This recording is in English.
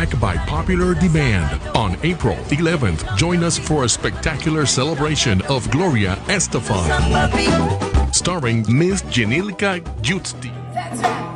back by popular demand. On April 11th, join us for a spectacular celebration of Gloria Estefan, starring Miss Jenilca Giusti.